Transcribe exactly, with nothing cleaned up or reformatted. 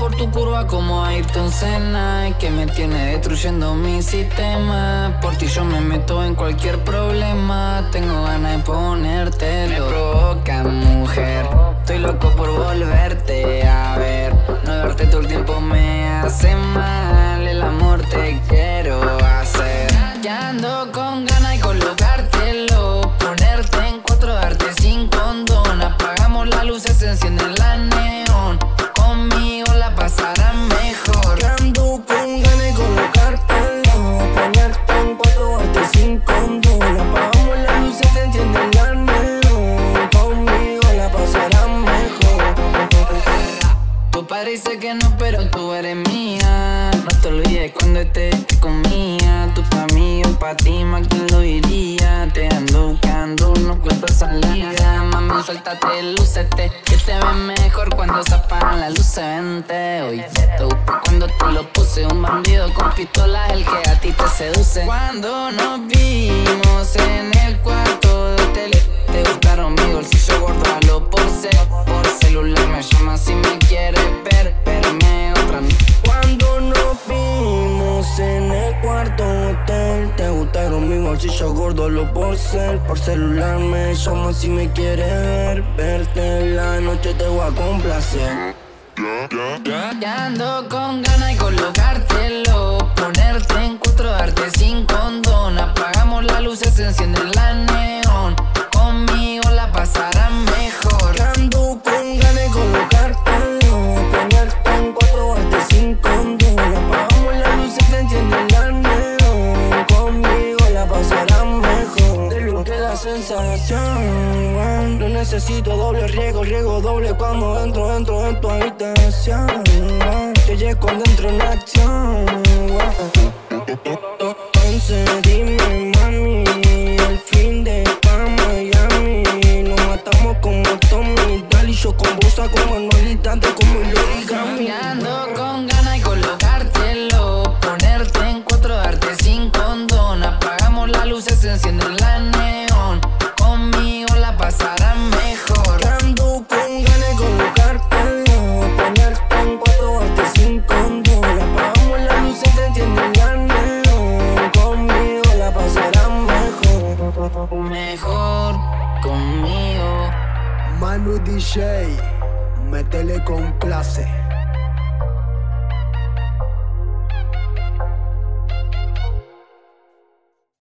por tu curva como Ayrton Senna, que me tiene destruyendo mi sistema. Por ti yo me meto en cualquier problema. Tengo ganas de ponértelo. Me provoca, mujer. Estoy loco por volverte a ver. No verte todo el tiempo me hace mal. El amor te quiero hacer. Ya ando con ganas de colocártelo. Ponerte en cuatro, darte sin condón. Apagamos las luces, se enciende la neón. Conmigo la pasarán mejor. Ya ando con ganas de colocártelo. Ponerte en cuatro, darte sin condón. Apagamos las luces, se enciende la neón. Conmigo la pasarán mejor. Tu padre dice que no, pero tú eres mía. No te olvides cuando estés conmigo. Tú pa' mí, yo pa' ti, más que lo diría. Te ando buscando, no encuentro salida. Mami, suéltate, lúcete, que te ves mejor cuando se apagan las luces. Vente, hoy te busqué cuando te lo puse. Un bandido con pistola, el que a ti te seduce. Cuando nos vimos en el cuarto de hotel, te gustaron mi bolsillo gordo, halo por cel. Por celular me llamas si me quieres ver, verme otra noche. Cuando nos vimos en el cuarto hotel, te gustaron mi bolsillo gordo, lo por cel. Por celular me llamas si me quieres ver, verte en la noche te voy a complacer. Ya ando con ganas de colocártelo. Ponerte en cuatro, darte sin condón. Apagamos las luces, se enciende la neón. Conmigo la pasarán mejor. Ya ando con ganas de colocártelo. Ponerte en cuatro, darte sin condón. Apagamos las luces, se enciende la neón. Conmigo la pasarán mejor. De lo que la sensación. No necesito doble riego, riego doble cuando entro, entro en tu habitación. Te llego dentro en acción. Entonces dime, mami, el fin de pa' Miami. Nos matamos como Tommy Daly, yo con bolsa como anualidades como el origami. Ando con ganas de colocártelo. Ponerte en cuatro, darte sin condón. Apagamos las luces, se enciende la neón. Conmigo la pasarán mejor. Ando con ganas de colocártelo. Ponerte en cuatro, darte sin condón. Apagamos las luces, se enciende la neón. Conmigo la pasarán mejor. Mejor conmigo. Manu D J, métele con clase.